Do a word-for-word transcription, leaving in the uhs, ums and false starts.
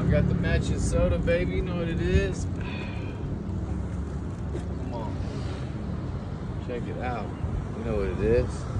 We got the matching soda, baby. You know what it is? Come on. Check it out. You know what it is.